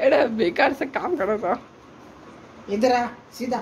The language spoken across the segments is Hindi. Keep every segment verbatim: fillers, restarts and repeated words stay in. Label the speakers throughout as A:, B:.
A: अरे बेकार से काम करो तो
B: इधर आ सीधा।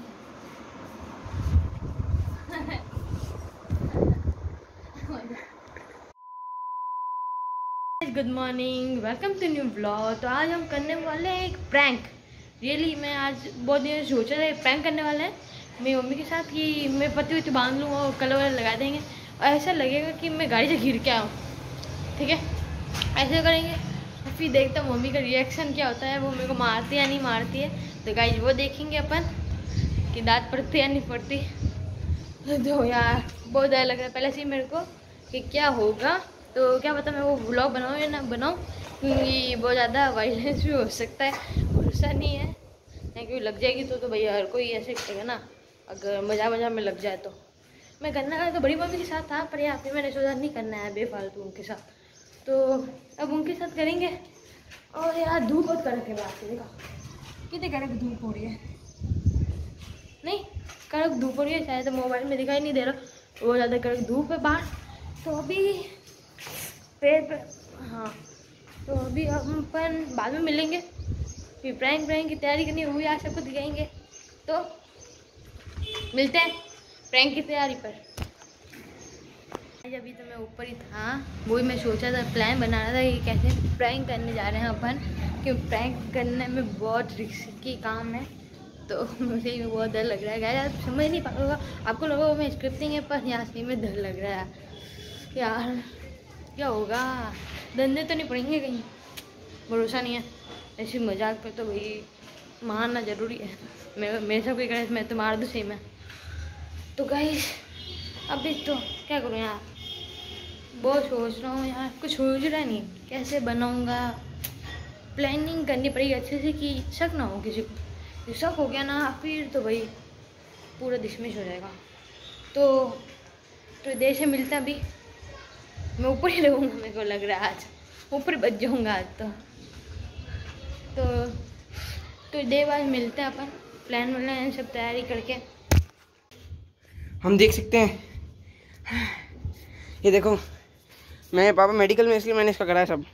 C: Good morning, welcome to new blog. तो आज हम करने वाले हैं एक प्रैंक। रियली मैं आज बहुत दिन से सोच रहा प्रैंक करने वाले हैं मेरी मम्मी के साथ कि मैं पत्ती वत्ती बांध लूँगा और कलर वलर लगा देंगे और ऐसा लगेगा कि मैं गाड़ी से गिर के आऊँ। ठीक है, ऐसे करेंगे और फिर देखता हूँ मम्मी का रिएक्शन क्या होता है, वो मेरे को मारती है या नहीं मारती है। तो गाइस वो देखेंगे अपन कि दांत पड़ती या नहीं पड़ती। तो यार बहुत डर लग रहा है पहले से ही मेरे को कि क्या होगा। तो क्या पता मैं वो व्लॉग बनाऊँ या ना बनाऊँ, क्योंकि बहुत ज़्यादा वायलेंस भी हो सकता है, भरोसा नहीं है। नहीं क्योंकि लग जाएगी तो तो भैया हर कोई ऐसे करेगा ना, अगर मज़ा मज़ा में लग जाए तो। मैं करना है तो बड़ी मम्मी के साथ था, पर यहाँ फिर मैंने सोचा नहीं करना है बेफालतू उनके साथ। तो अब उनके साथ करेंगे। और यार धूप बहुत कड़क है, बात देखा कितनी कड़क धूप हो रही है। नहीं कड़क धूप हो रही है, शायद मोबाइल में दिखाई नहीं दे रहा, बहुत ज़्यादा कड़क धूप है बाहर। तो अभी पेड़ पे हाँ, तो अभी हम अपन बाद में मिलेंगे, फिर प्रैंक प्रैंक की तैयारी करनी हुई, आज सबको दिखाएंगे। तो मिलते हैं प्रैंक की तैयारी पर। अभी तो मैं ऊपर ही था, वही मैं सोचा था, प्लान बना रहा था कि कैसे प्रैंक करने जा रहे हैं अपन, क्योंकि प्रैंक करने में बहुत रिस्की काम है। तो मुझे भी बहुत डर लग रहा है यार, आप समझ नहीं पाओगे, आपको लगा मैं स्क्रिप्टिंग है, पर यहाँ से में डर लग रहा है यार। क्या होगा, धंधे तो नहीं पड़ेंगे कहीं, भरोसा नहीं है। ऐसी मजाक पे तो भाई मारना ज़रूरी है। मैं मेरे साथ कोई करे मैं तो मार दूँ सही में। तो गाइस अभी तो क्या करूँ यार, बहुत सोच रहा हूँ यार, कुछ सोच रहा नहीं कैसे बनाऊँगा। प्लानिंग करनी पड़ेगी अच्छे से कि शक ना हो किसी को। शक हो गया ना फिर तो भाई पूरा डिसमिस हो जाएगा। तो तो देर से मिलता भी, मैं ऊपर ही रहूँगा, मेरे को लग रहा है आज ऊपर बच जाऊँगा आज। तो तो तो देर बाद मिलते हैं अपन, प्लान व्लान सब तैयारी करके।
A: हम देख सकते हैं। ये देखो मैं पापा मेडिकल में, इसलिए मैंने इसका करा है सब।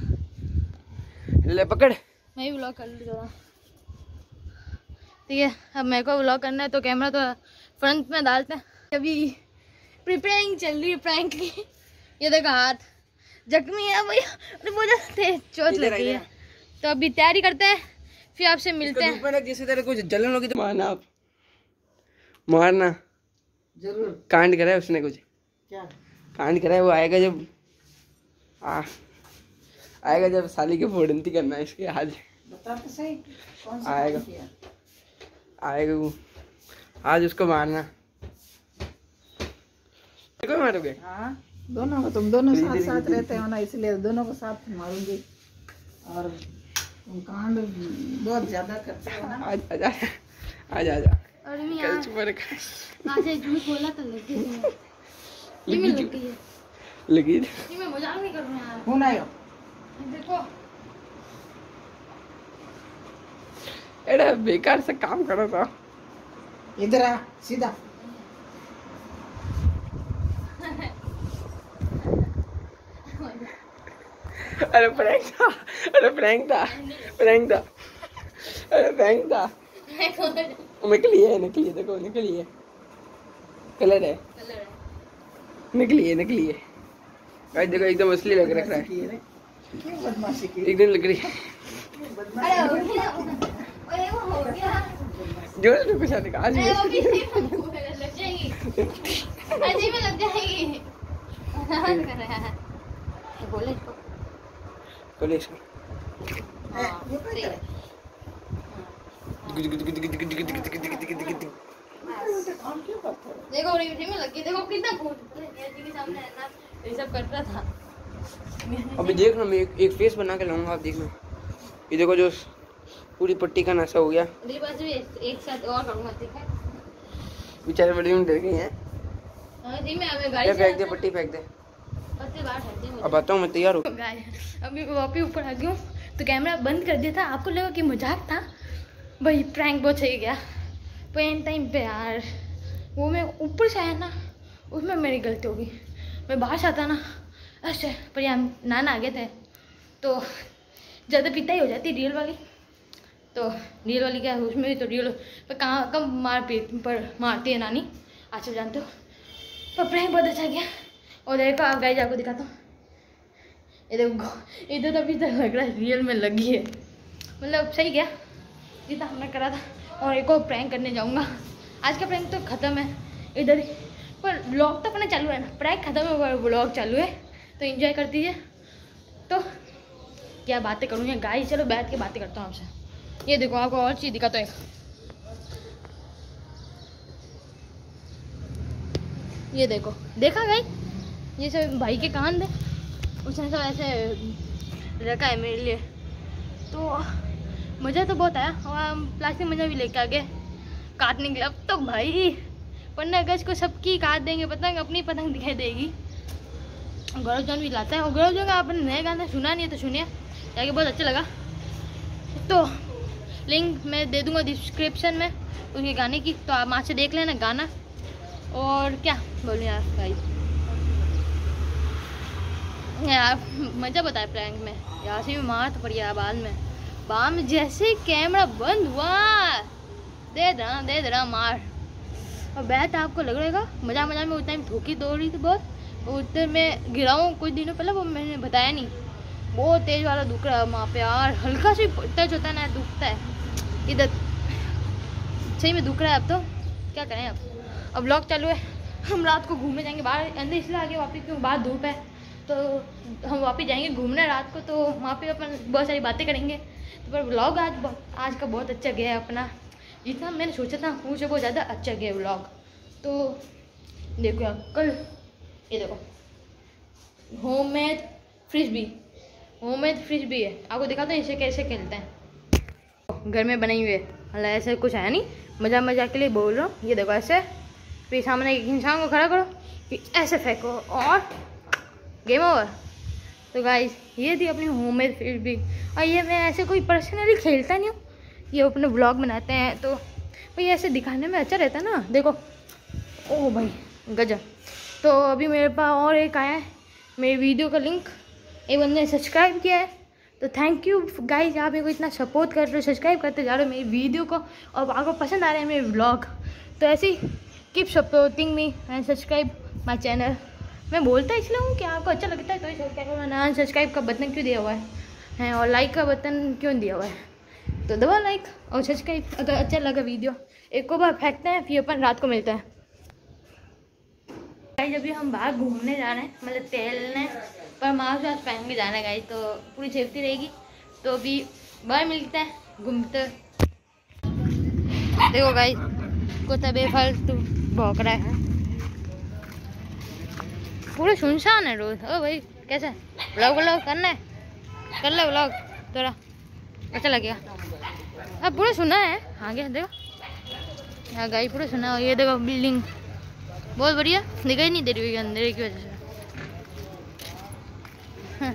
A: ले पकड़,
C: मैं भी व्लॉग कर लूँ थोड़ा। ठीक है, अब मेरे को व्लॉग करना है तो कैमरा तो फ्रंट में डालते हैं। अभी प्रिपेयरिंग चल रही है प्रैंक की। ये देखो हाथ जख्मी है भैया, अरे बहुत ज़्यादा चोट लगी है। तो अभी तैयारी करते हैं, फिर आपसे मिलते हैं।
A: जैसे तेरे कुछ जलन होगी तो मारना, आप मारना
B: जरूर।
A: कांड करा है उसने, कुछ
B: क्या
A: कांड करा है। वो आएगा जब आ, आएगा जब साली की फोड़ंती करना है इसके। आज
B: बता तो सही कौन सा
A: आएगा
B: किया?
A: आएगा वो, आज उसको मारना। देखो मारोगे।
B: हाँ दोनों को, तुम दोनों साथ साथ रहते हो ना, इसलिए दोनों को साथ मारूंगी। और तुम कांड बहुत ज्यादा करते हो ना।
A: आज आजा आजा आजा।
C: और मैं
A: कल
C: यार
A: चुप रख।
C: आज एक झूठ बोला था लगी थी। ये में लगी है,
A: लगी
C: ये मैं मजाक नहीं कर रहा हूं यार।
B: कौन आयो?
C: देखो
A: अरे बेकार से काम करो तो
B: इधर आ सीधा।
A: अरे प्रैंक था, अरे प्रैंक था, प्रैंक था, अरे प्रैंक था। निकली है, निकली है, देखो निकली है, कलर है, निकली है, निकली है। गाइस देखो एकदम असली लग रहा है,
B: क्यों बदमाशी की?
A: एकदम लग रही है।
C: अरे हो गया, अरे वो हो गया,
A: जो जो कुछ आने का आज
C: अरे वो भी लग जाएगी, अजी में लग जाएगी। कर रहा है बोले इसको,
A: बोले इसको।
C: हाँ सही है। देखो रिव्यू में लगी, देखो कितना खून जी के सामने है ना, ये सब कर रहा था।
A: अभी देख ना, मैं एक, एक फेस बना के लाऊंगा, आप देखना। ये देखो जो पूरी पट्टी का नशा हो गया।
C: अगली बार भी एक साथ और करूंगा, ठीक है।
A: बेचारे बड़ी में डर गई हैं।
C: हां जी, मैं हमें गाड़ी
A: फेंक दे, पट्टी फेंक दे।
C: पत्ते बाहर फेंक दे।
A: अब आता हूँ मैं, तैयार हो।
C: गाइस अभी वापस ऊपर आ गई हूँ, तो कैमरा बंद कर दिया था। आपको लगा कि मजाक था, भाई प्रैंक बहुत सही गया पेन टाइम पे यार। वो मैं ऊपर से आया ना, उसमें मेरी गलती होगी। मैं बाहर से आता ना ऐसे, पर यहाँ नाना आ गए थे तो ज़्यादा पीता ही हो जाती रियल वाली। तो रियल वाली क्या है, उसमें भी तो रियल पर कहाँ कम मार पी पर मारती है नानी, आज आप जानते हो। पर प्रैंक बहुत अच्छा गया। और देखो आप गाइस आपको दिखाता हूँ, ये देखो इधर तो अभी तक लग रहा है रियल में लगी है, मतलब सही गया जितना हमने करा था। और एक और प्रैंक करने जाऊँगा। आज का प्रैंक तो ख़त्म है इधर ही, पर व्लॉग तो अपना चालू है ना, प्रैंक ख़त्म है पर व्लॉग चालू है, तो एंजॉय कर दीजिए। तो क्या बातें करूँगी गाइस, चलो बैठ के बातें करता हूँ आपसे। ये देखो आपको और चीज़ दिखाता हूँ, ये देखो देखा गाइस, ये सब भाई के कान थे, उसने सब ऐसे रखा है मेरे लिए, तो मज़ा तो बहुत आया। और हम प्लास्टिक मज़ा भी लेके आ गए काटने के लिए। अब तो भाई पंद्रह अगस्त को सबकी काट देंगे पतंग, अपनी पतंग दिखाई देगी। गौरव जॉन भी लाता है, और गौरव जॉन का आपने नया गाना सुना नहीं है तो सुनिए, जाके बहुत अच्छा लगा। तो लिंक मैं दे दूँगा डिस्क्रिप्शन में उसके गाने की, तो आप वहाँ से देख लेना गाना। और क्या बोलूँ यार भाई, यार मज़ा बताया प्रैंक में, यहाँ से भी मार तो पड़ी यार बाद में। बाद में जैसे कैमरा बंद हुआ दे दे दे दे रहा मार। और बैठ आपको लग रहेगा मज़ा मज़ा में उतना धोखी दौड़ रही थी बहुत, उधर मैं गिरा हूँ कुछ दिनों पहले, वो मैंने बताया नहीं, बहुत तेज़ वाला दुख रहा है वहाँ पे यार, हल्का से टच होता है ना दुखता है इधर, सही में दुख रहा है। अब तो क्या करें, अब अब व्लॉग चालू है। हम रात को घूमने जाएंगे बाहर, अंदर इसलिए आगे वापस क्यों बाहर धूप है, तो हम वापस जाएंगे घूमने रात को, तो वहाँ पे अपन बहुत सारी बातें करेंगे। तो पर व्लॉग आज आज का बहुत अच्छा गया है अपना, जितना मैंने सोचा था उससे बहुत ज़्यादा अच्छा गया व्लॉग। तो देखो यार कल ये देखो होममेड फ्रिस्बी, होममेड फ्रिस्बी है, आपको दिखाता हूँ इसे कैसे खेलते हैं। घर में बनाई हुई है, मतलब ऐसे कुछ है नहीं, मज़ा मज़ा के लिए बोल रहा हूँ। ये देखो ऐसे, फिर सामने एक इंसान को खड़ा करो, फिर ऐसे फेंको और गेम ओवर। तो गाइस ये थी अपनी होममेड फ्रिस्बी। और ये मैं ऐसे कोई पर्सनली खेलता नहीं हूँ, ये अपने ब्लॉग बनाते हैं तो भाई ऐसे दिखाने में अच्छा रहता है ना। देखो ओ भाई गजब। तो अभी मेरे पास और एक आया है मेरी वीडियो का लिंक, एक बंदे ने सब्सक्राइब किया है, तो थैंक यू गाइस, आप मेरे को इतना सपोर्ट कर रहे हो, सब्सक्राइब करते जा रहे हो मेरी वीडियो को, और आपको पसंद आ रहे हैं मेरे व्लॉग। तो ऐसे ही keep supporting me and subscribe my channel. मैं बोलता इसलिए हूँ कि आपको अच्छा लगता है तो ही सब्सक्राइब करना, अनसब्सक्राइब का बटन क्यों दिया हुआ है हैं और लाइक का बटन क्यों दिया हुआ है, तो दबा लाइक और सब्सक्राइब अगर अच्छा लगा वीडियो। एक को बार फेंकते हैं फिर अपन रात को मिलते हैं। गाइस अभी हम बाहर घूमने जा रहे हैं, मतलब टहलने, पर मास्क वास्क पहन के जाना है गाइस, तो पूरी सेफ्टी रहेगी। तो अभी बाहर मिलते हैं घूमते। देखो गाइस कुत्ता बेफालतू भौंक रहा है, पूरा सुनसान है रोड। ओ भाई कैसे व्लॉग व्लॉग करना है, कर ले व्लॉग, थोड़ा अच्छा लगेगा। अब पूरा सुना है आगे देखो, हाँ गाइस पूरा सुना है। ये देखो बिल्डिंग बहुत बढ़िया, दिखाई नहीं दे रही अंधेरे की वजह से। हाँ।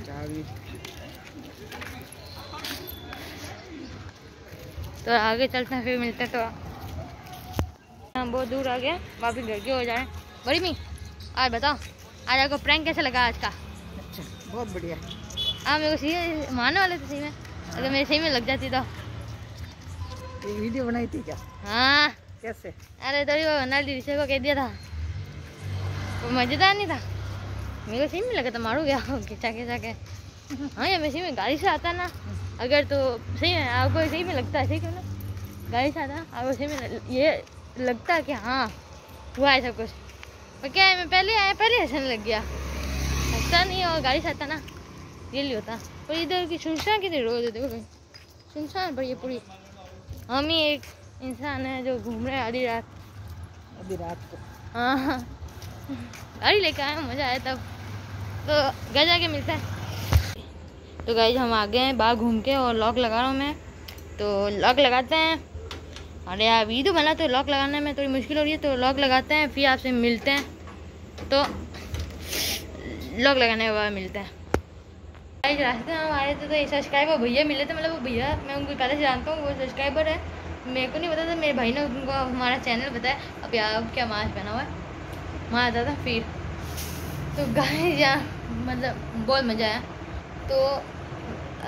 C: तो आगे चलते हैं फिर मिलते हैं। तो हम बहुत दूर आ गए, वापिस घर के हो जाए। बड़ी मी आज बताओ आज आपको प्रैंक कैसा लगा आज का?
B: अच्छा बहुत बढ़िया।
C: हाँ मेरे को सही मानने वाले थे सही में, अगर मेरे सही में लग जाती तो।
B: ये वीडियो बनाई थी क्या?
C: हाँ
B: कैसे?
C: अरे थोड़ी वो बना ली, को कह दिया था, वो मजेदार नहीं था, मेरे को सही में लगा था मारू गया खिंचा खिंचा के। हाँ ये मैं सही में गाड़ी से आता ना, अगर तो सही में आपको सही में लगता है, सही क्यों ना गाड़ी से आता आपको सही में ये लगता कि हाँ हुआ है सब कुछ। पर क्या है मैं पहले आया पहले हंसने लग गया, हंसता नहीं और गाड़ी से आता ना रियली होता। पर इधर की सुनसान कितनी रोड है, देखो सुनसान पर ये पूरी। हम ही एक इंसान है जो घूम रहे हैं आधी रात,
B: अभी रात को।
C: हाँ हाँ गाड़ी लेके आए, मज़ा आया तब। तो घर जाके मिलता है। तो गाइस हम आ गए हैं बाहर घूम के, और लॉक लगा रहा हूँ मैं, तो लॉक लगाते हैं। अरे यार वीडियो बना तो लॉक लगाने में थोड़ी मुश्किल हो रही है, तो लॉक लगाते हैं फिर आपसे मिलते हैं। तो लॉक लगाने के बाद मिलते हैं। गाइस रास्ते में हम आए थे तो एक सब्सक्राइबर भैया मिले थे, मतलब वो भैया मैं उनको पहले से जानता हूँ, वो सब्सक्राइबर है, मेरे को नहीं पता था, मेरे भाई ने उनको हमारा चैनल बताया। अब यार क्या मास्क पहना हुआ है, वहाँ आता था फिर। तो गाइस यहाँ मतलब बहुत मज़ा आया। तो अब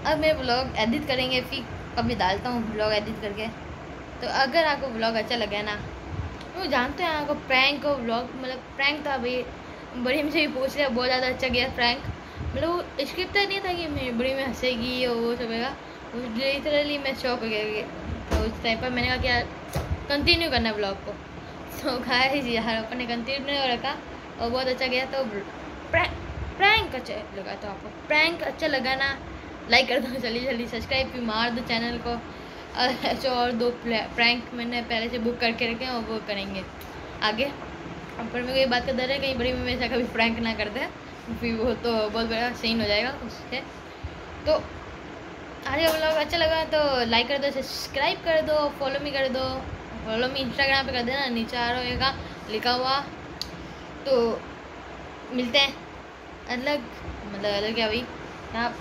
C: अब मैं व्लॉग एडिट करेंगे, फिर अभी डालता हूँ व्लॉग एडिट करके। तो अगर आपको व्लॉग अच्छा लगे ना, वो जानते हैं आपको प्रैंक को व्लॉग मतलब प्रैंक था भाई, बड़ी हमसे भी पूछ रहे, बहुत ज़्यादा अच्छा गया प्रैंक। मतलब वो स्क्रिप्ट नहीं था कि मैं बड़ी में हंसेगी और वो सब है, लिटरली मैं शौक हो गया। तो उस टाइम पर मैंने कहा कि यार कंटिन्यू करना है ब्लॉग को। तो गाइस यार अपन ने कंटिन्यू रखा और बहुत अच्छा गया। तो प्रैंक प्रैंक अच्छा लगा तो आपको प्रैंक अच्छा लगा ना, लाइक कर दो जल्दी जल्दी, सब्सक्राइब भी मार दो चैनल को। ऐसे और दो प्रैंक मैंने पहले से बुक करके रखे हैं और वो करेंगे आगे। अब पर मेरे को ये बात का डर है कहीं बड़ी में ऐसा कभी प्रैंक ना कर दे, फिर वो तो बहुत बड़ा सीन हो जाएगा उससे। तो आज का व्लॉग अच्छा लगा तो लाइक कर दो, सब्सक्राइब कर दो, फॉलो मी कर दो, फॉलो मी इंस्टाग्राम पे कर देना, नीचे आ रहेगा लिखा हुआ। तो मिलते हैं अलग मतलब अलग क्या भाई आप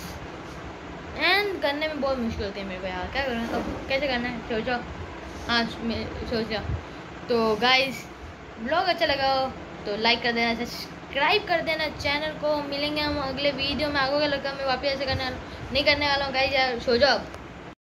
C: एंड करने में बहुत मुश्किल होती है मेरे को यार, क्या करूँ तो कैसे करना है सोचो। हाँ सोचा। तो गाइस ब्लॉग अच्छा लगा हो तो लाइक कर देना, सब्सक्राइब कर देना चैनल को। मिलेंगे हम अगले वीडियो में, आगे लगा मैं वापस ऐसे करने नहीं करने वाला हूँ गाइस यार, सो जाओ।